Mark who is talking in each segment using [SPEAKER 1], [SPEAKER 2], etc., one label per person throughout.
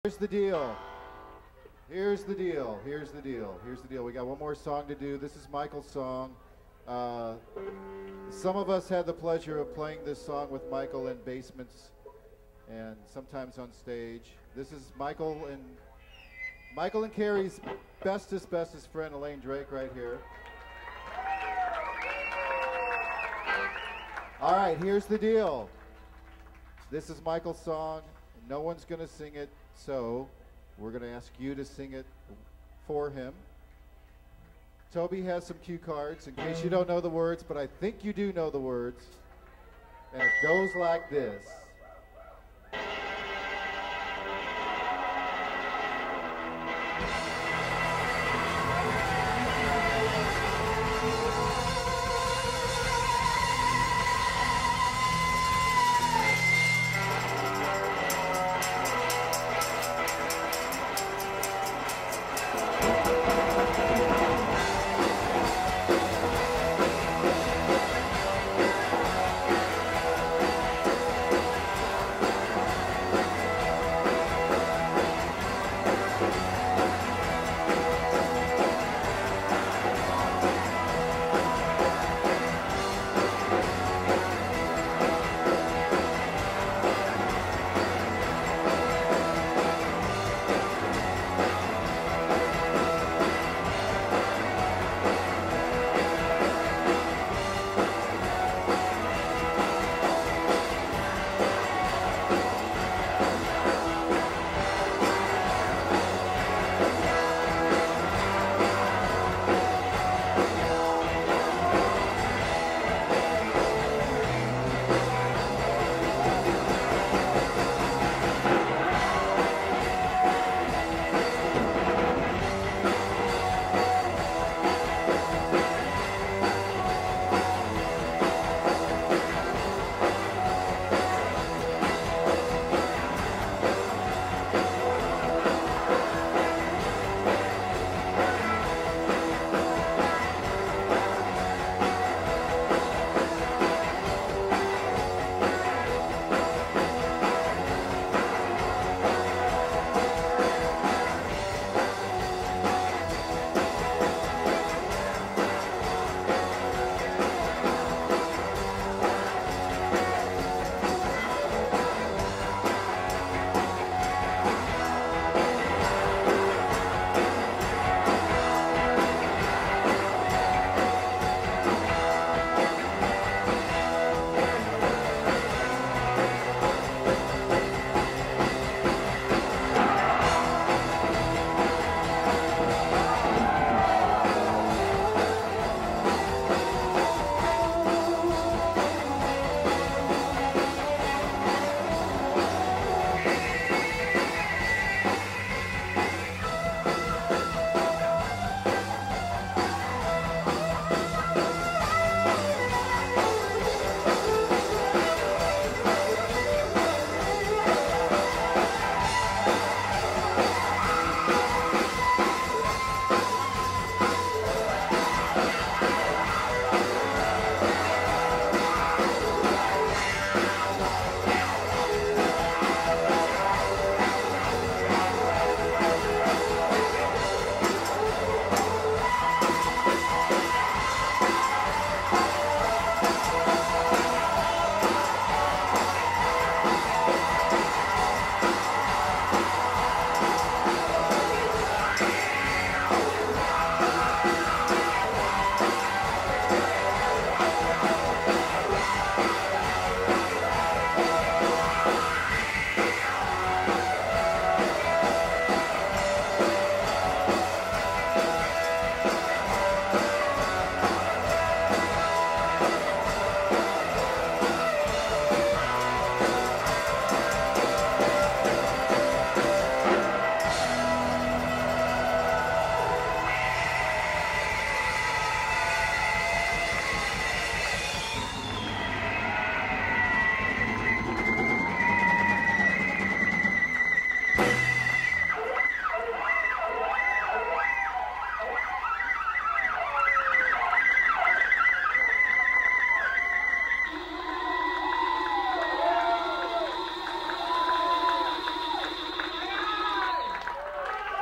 [SPEAKER 1] Here's the deal. Here's the deal. Here's the deal. Here's the deal. We got one more song to do. This is Michael's song. Some of us had the pleasure of playing this song with Michael in basements and sometimes on stage. This is Michael and Carrie's bestest friend, Elaine Drake, right here. All right, here's the deal. This is Michael's song. No one's going to sing it, so we're going to ask you to sing it for him. Toby has some cue cards in case you don't know the words, but I think you do know the words. And it goes like this.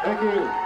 [SPEAKER 1] Thank you.